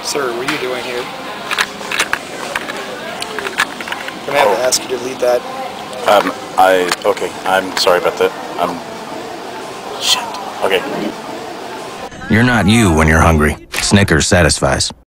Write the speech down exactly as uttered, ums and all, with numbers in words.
Sir, what are you doing here? I'm gonna have to ask you to lead that. Um, I, okay, I'm sorry about that. I'm, shit, okay. You're not you when you're hungry. Snickers satisfies.